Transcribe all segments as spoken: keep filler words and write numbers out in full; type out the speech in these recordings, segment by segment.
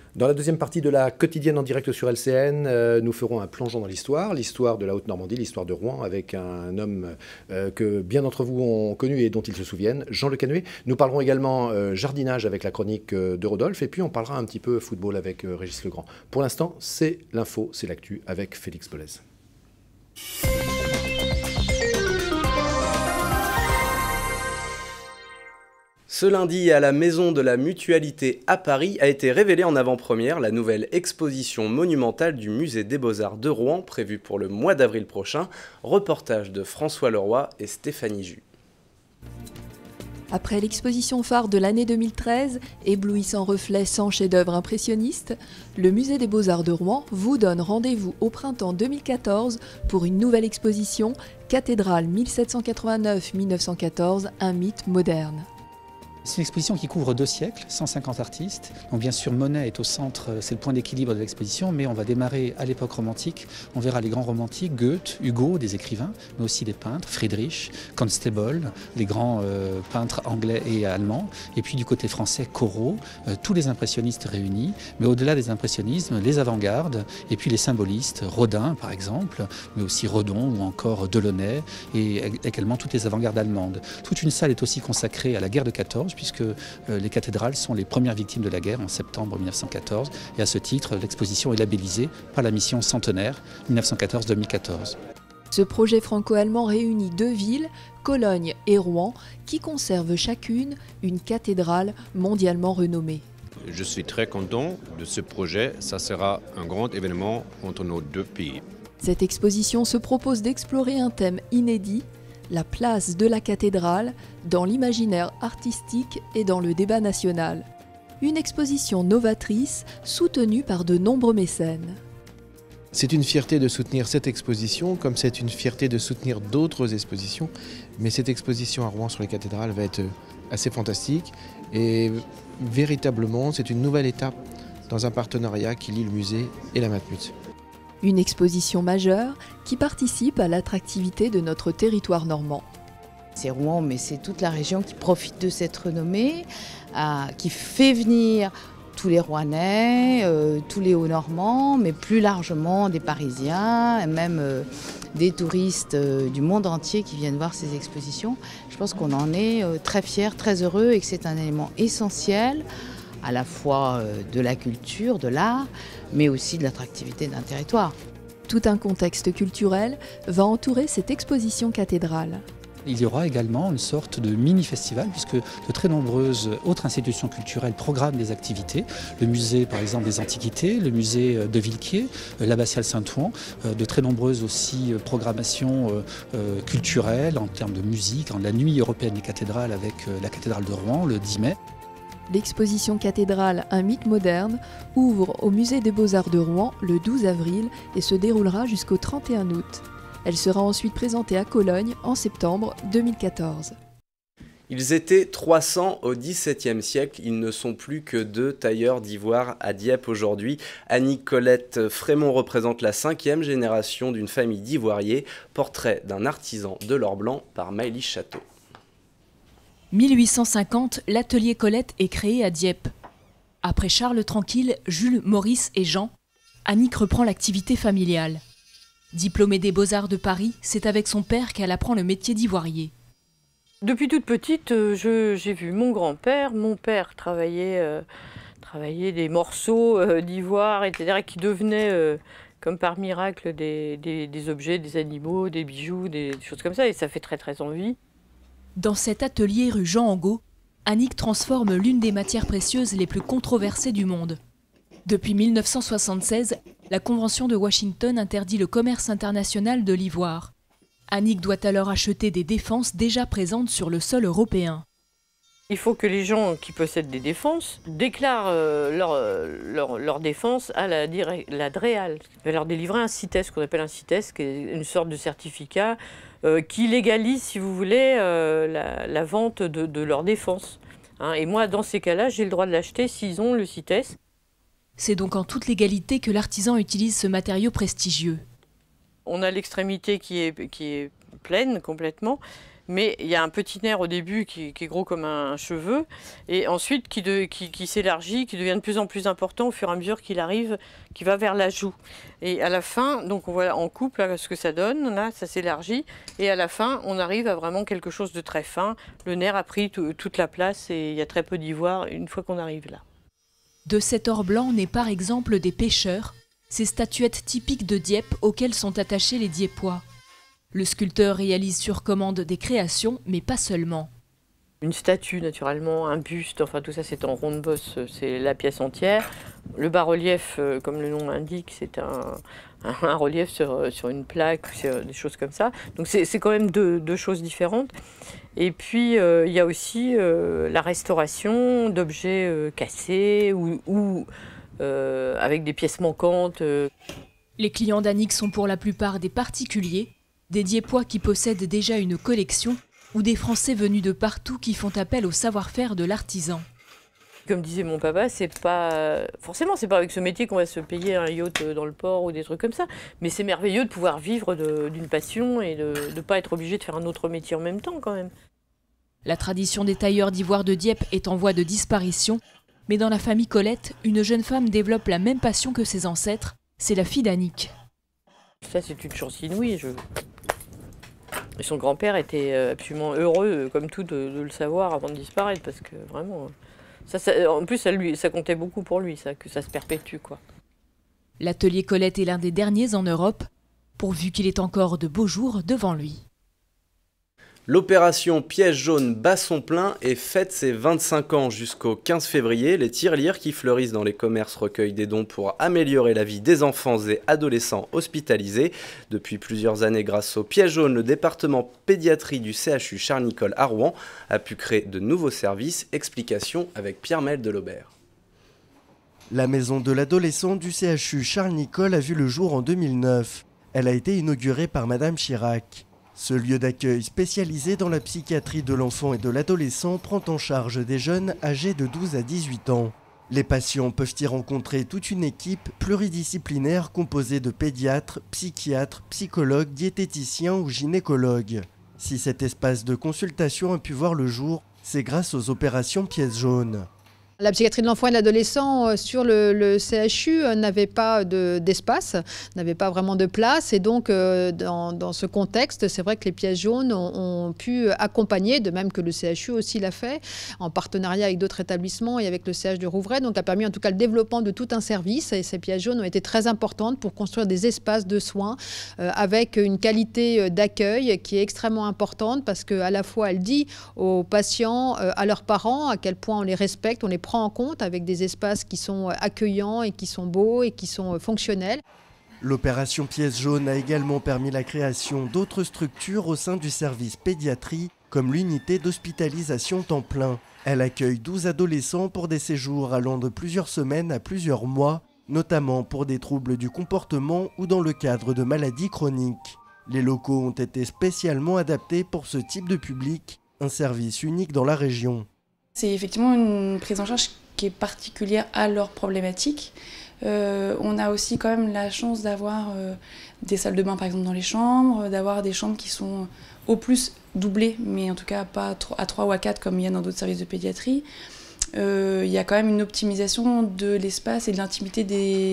Dans la deuxième partie de la quotidienne en direct sur L C N, euh, nous ferons un plongeon dans l'histoire, l'histoire de la Haute-Normandie, l'histoire de Rouen, avec un homme euh, que bien d'entre vous ont connu et dont ils se souviennent, Jean Le Canuet. Nous parlerons également euh, jardinage avec la chronique euh, de Rodolphe, et puis on parlera un petit peu football avec euh, Régis Legrand. Pour l'instant, c'est l'info, c'est l'actu avec Félix Bollez. Ce lundi, à la Maison de la Mutualité à Paris, a été révélée en avant-première la nouvelle exposition monumentale du Musée des Beaux-Arts de Rouen, prévue pour le mois d'avril prochain. Reportage de François Leroy et Stéphanie Jus. Après l'exposition phare de l'année deux mille treize, éblouissant reflet sans chef-d'œuvre impressionniste, le Musée des Beaux-Arts de Rouen vous donne rendez-vous au printemps deux mille quatorze pour une nouvelle exposition Cathédrale mille sept cent quatre-vingt-neuf à mille neuf cent quatorze, un mythe moderne. C'est une exposition qui couvre deux siècles, cent cinquante artistes. Donc bien sûr, Monet est au centre, c'est le point d'équilibre de l'exposition, mais on va démarrer à l'époque romantique. On verra les grands romantiques, Goethe, Hugo, des écrivains, mais aussi des peintres, Friedrich, Constable, les grands euh, peintres anglais et allemands. Et puis du côté français, Corot, euh, tous les impressionnistes réunis, mais au-delà des impressionnismes, les avant-gardes, et puis les symbolistes, Rodin par exemple, mais aussi Redon ou encore Delaunay, et également toutes les avant-gardes allemandes. Toute une salle est aussi consacrée à la guerre de quatorze, puisque euh, les cathédrales sont les premières victimes de la guerre en septembre mille neuf cent quatorze. Et à ce titre, l'exposition est labellisée par la mission centenaire mille neuf cent quatorze deux mille quatorze. Ce projet franco-allemand réunit deux villes, Cologne et Rouen, qui conservent chacune une cathédrale mondialement renommée. Je suis très content de ce projet. Ça sera un grand événement entre nos deux pays. Cette exposition se propose d'explorer un thème inédit, la place de la cathédrale dans l'imaginaire artistique et dans le débat national. Une exposition novatrice soutenue par de nombreux mécènes. C'est une fierté de soutenir cette exposition, comme c'est une fierté de soutenir d'autres expositions. Mais cette exposition à Rouen sur les cathédrales va être assez fantastique. Et véritablement, c'est une nouvelle étape dans un partenariat qui lie le musée et la Matmut. Une exposition majeure qui participe à l'attractivité de notre territoire normand. C'est Rouen, mais c'est toute la région qui profite de cette renommée, euh, qui fait venir tous les Rouennais, euh, tous les Hauts-Normands, mais plus largement des Parisiens, et même euh, des touristes euh, du monde entier qui viennent voir ces expositions. Je pense qu'on en est euh, très fiers, très heureux et que c'est un élément essentiel à la fois de la culture, de l'art, mais aussi de l'attractivité d'un territoire. Tout un contexte culturel va entourer cette exposition cathédrale. Il y aura également une sorte de mini-festival puisque de très nombreuses autres institutions culturelles programment des activités. Le musée par exemple des Antiquités, le musée de Villequier, l'abbatiale Saint-Ouen, de très nombreuses aussi programmations culturelles en termes de musique, en la nuit européenne des cathédrales avec la cathédrale de Rouen le dix mai. L'exposition Cathédrale, un mythe moderne, ouvre au Musée des Beaux-Arts de Rouen le douze avril et se déroulera jusqu'au trente et un août. Elle sera ensuite présentée à Cologne en septembre deux mille quatorze. Ils étaient trois cents au dix-septième siècle, ils ne sont plus que deux tailleurs d'ivoire à Dieppe aujourd'hui. Annie-Colette Frémont représente la cinquième génération d'une famille d'ivoiriers, portrait d'un artisan de l'or blanc par Maëlys Château. mille huit cent cinquante, l'atelier Colette est créé à Dieppe. Après Charles Tranquille, Jules, Maurice et Jean, Annick reprend l'activité familiale. Diplômée des Beaux-Arts de Paris, c'est avec son père qu'elle apprend le métier d'ivoirier. Depuis toute petite, je, j'ai vu mon grand-père, mon père travailler, euh, travailler des morceaux euh, d'ivoire, et cetera, qui devenaient, euh, comme par miracle, des, des, des objets, des animaux, des bijoux, des choses comme ça, et ça fait très très envie. Dans cet atelier rue Jean Angot, Annick transforme l'une des matières précieuses les plus controversées du monde. Depuis mille neuf cent soixante-seize, la Convention de Washington interdit le commerce international de l'ivoire. Annick doit alors acheter des défenses déjà présentes sur le sol européen. Il faut que les gens qui possèdent des défenses déclarent euh, leur, leur, leur défense à la, la DREAL. Il va leur délivrer un CITES, ce qu'on appelle un CITES, qui est une sorte de certificat euh, qui légalise, si vous voulez, euh, la, la vente de, de leur défense. Hein, et moi, dans ces cas-là, j'ai le droit de l'acheter s'ils ont le CITES. C'est donc en toute légalité que l'artisan utilise ce matériau prestigieux. On a l'extrémité qui est, qui est pleine complètement, mais il y a un petit nerf au début qui, qui est gros comme un, un cheveu, et ensuite qui, de, qui, qui s'élargit, qui devient de plus en plus important au fur et à mesure qu'il arrive, qui va vers la joue. Et à la fin, donc on voit en coupe là, ce que ça donne, là, ça s'élargit, et à la fin, on arrive à vraiment quelque chose de très fin. Le nerf a pris tout, toute la place et il y a très peu d'ivoire une fois qu'on arrive là. De cet or blanc naît par exemple des pêcheurs, ces statuettes typiques de Dieppe auxquelles sont attachés les Dieppois. Le sculpteur réalise sur commande des créations, mais pas seulement. Une statue, naturellement, un buste, enfin tout ça c'est en ronde bosse, c'est la pièce entière. Le bas-relief, comme le nom l'indique, c'est un, un, un relief sur, sur une plaque, sur des choses comme ça. Donc c'est quand même deux, deux choses différentes. Et puis euh, il y a aussi euh, la restauration d'objets euh, cassés ou, ou euh, avec des pièces manquantes. Euh. Les clients d'Annick sont pour la plupart des particuliers, des Dieppois qui possèdent déjà une collection ou des Français venus de partout qui font appel au savoir-faire de l'artisan. Comme disait mon papa, c'est pas forcément c'est pas avec ce métier qu'on va se payer un yacht dans le port ou des trucs comme ça, mais c'est merveilleux de pouvoir vivre d'une passion et de ne pas être obligé de faire un autre métier en même temps quand même. La tradition des tailleurs d'ivoire de Dieppe est en voie de disparition, mais dans la famille Colette, une jeune femme développe la même passion que ses ancêtres, c'est la fille d'Annick. Ça c'est une chance inouïe. Je... Et son grand-père était absolument heureux, comme tout, de, de le savoir avant de disparaître, parce que vraiment... Ça, ça, en plus, ça, lui, ça comptait beaucoup pour lui, ça, que ça se perpétue, quoi. L'atelier Colette est l'un des derniers en Europe, pourvu qu'il ait encore de beaux jours devant lui. L'opération Piège jaune bat son plein et fête ses vingt-cinq ans jusqu'au quinze février. Les tirelires qui fleurissent dans les commerces recueillent des dons pour améliorer la vie des enfants et adolescents hospitalisés. Depuis plusieurs années, grâce au Piège jaune, le département pédiatrie du C H U Charles-Nicolle à Rouen a pu créer de nouveaux services. Explication avec Pierre-Mel Delobert. La maison de l'adolescent du C H U Charles-Nicolle a vu le jour en deux mille neuf. Elle a été inaugurée par Madame Chirac. Ce lieu d'accueil spécialisé dans la psychiatrie de l'enfant et de l'adolescent prend en charge des jeunes âgés de douze à dix-huit ans. Les patients peuvent y rencontrer toute une équipe pluridisciplinaire composée de pédiatres, psychiatres, psychologues, diététiciens ou gynécologues. Si cet espace de consultation a pu voir le jour, c'est grâce aux opérations Pièce jaune. La psychiatrie de l'enfant et de l'adolescent sur le, le C H U n'avait pas d'espace, de, n'avait pas vraiment de place. Et donc, euh, dans, dans ce contexte, c'est vrai que les pièces jaunes ont, ont pu accompagner, de même que le C H U aussi l'a fait, en partenariat avec d'autres établissements et avec le C H de Rouvray. Donc, a permis en tout cas le développement de tout un service. Et ces pièces jaunes ont été très importantes pour construire des espaces de soins euh, avec une qualité d'accueil qui est extrêmement importante parce qu'à la fois, elle dit aux patients, euh, à leurs parents, à quel point on les respecte, on les prend en compte avec des espaces qui sont accueillants et qui sont beaux et qui sont fonctionnels. L'opération Pièce jaune a également permis la création d'autres structures au sein du service pédiatrie, comme l'unité d'hospitalisation temps plein. Elle accueille douze adolescents pour des séjours allant de plusieurs semaines à plusieurs mois, notamment pour des troubles du comportement ou dans le cadre de maladies chroniques. Les locaux ont été spécialement adaptés pour ce type de public, un service unique dans la région. C'est effectivement une prise en charge qui est particulière à leurs problématiques. Euh, on a aussi quand même la chance d'avoir euh, des salles de bain par exemple dans les chambres, d'avoir des chambres qui sont au plus doublées, mais en tout cas pas à trois ou à quatre comme il y a dans d'autres services de pédiatrie. Euh, il y a quand même une optimisation de l'espace et de l'intimité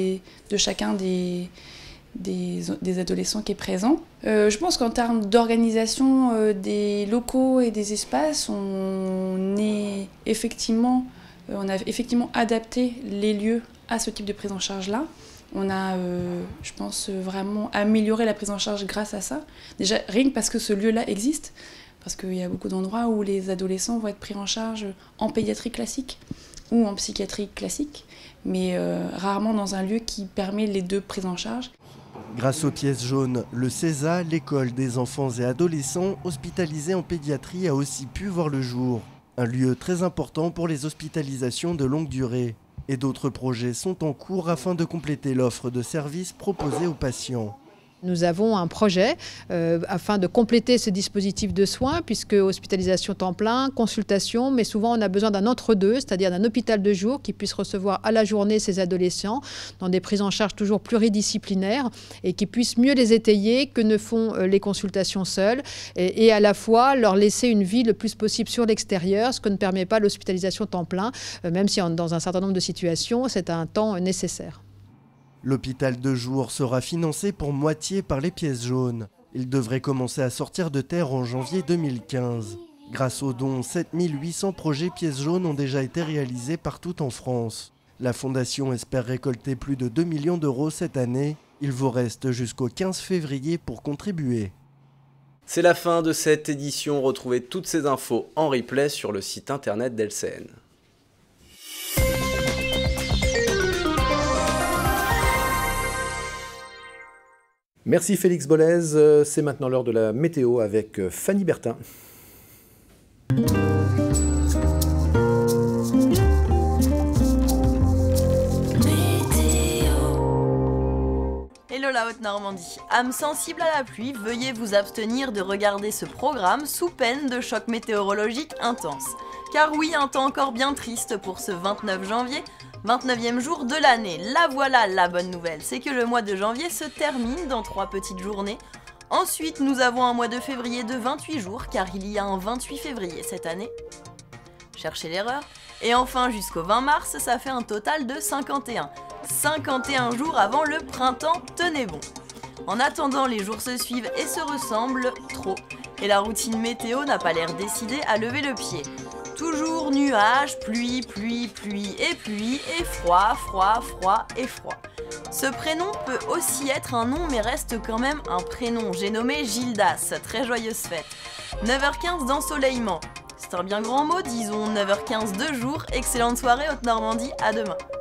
de chacun des, des, des adolescents qui est présent. Euh, je pense qu'en termes d'organisation euh, des locaux et des espaces, on, est effectivement, euh, on a effectivement adapté les lieux à ce type de prise en charge-là. On a, euh, je pense, vraiment amélioré la prise en charge grâce à ça. Déjà, rien que parce que ce lieu-là existe, parce qu'il y a beaucoup d'endroits où les adolescents vont être pris en charge en pédiatrie classique ou en psychiatrie classique, mais euh, rarement dans un lieu qui permet les deux prises en charge. Grâce aux pièces jaunes, le CESA, l'école des enfants et adolescents hospitalisés en pédiatrie, a aussi pu voir le jour. Un lieu très important pour les hospitalisations de longue durée. Et d'autres projets sont en cours afin de compléter l'offre de services proposés aux patients. Nous avons un projet euh, afin de compléter ce dispositif de soins, puisque hospitalisation temps plein, consultation, mais souvent on a besoin d'un entre-deux, c'est-à-dire d'un hôpital de jour qui puisse recevoir à la journée ces adolescents dans des prises en charge toujours pluridisciplinaires et qui puisse mieux les étayer que ne font euh, les consultations seules et, et à la fois leur laisser une vie le plus possible sur l'extérieur, ce que ne permet pas l'hospitalisation temps plein, euh, même si en, dans un certain nombre de situations c'est un temps euh, nécessaire. L'hôpital de jour sera financé pour moitié par les pièces jaunes. Il devrait commencer à sortir de terre en janvier deux mille quinze. Grâce aux dons, sept mille huit cents projets pièces jaunes ont déjà été réalisés partout en France. La Fondation espère récolter plus de deux millions d'euros cette année. Il vous reste jusqu'au quinze février pour contribuer. C'est la fin de cette édition. Retrouvez toutes ces infos en replay sur le site internet d'L C N. Merci Félix Bollez, c'est maintenant l'heure de la météo avec Fanny Bertin. Hello la Haute-Normandie. Âme sensible à la pluie, veuillez vous abstenir de regarder ce programme sous peine de choc météorologique intense. Car oui, un temps encore bien triste pour ce vingt-neuf janvier, vingt-neuvième jour de l'année. La voilà la bonne nouvelle, c'est que le mois de janvier se termine dans trois petites journées. Ensuite, nous avons un mois de février de vingt-huit jours, car il y a un vingt-huit février cette année. Cherchez l'erreur. Et enfin, jusqu'au vingt mars, ça fait un total de cinquante et un. cinquante et un jours avant le printemps, tenez bon. En attendant, les jours se suivent et se ressemblent trop. Et la routine météo n'a pas l'air décidée à lever le pied. Toujours nuages, pluie, pluie, pluie et pluie, et froid, froid, froid et froid. Ce prénom peut aussi être un nom mais reste quand même un prénom. J'ai nommé Gildas, très joyeuse fête. neuf heures quinze d'ensoleillement. C'est un bien grand mot, disons neuf heures quinze de jour. Excellente soirée Haute-Normandie, à demain.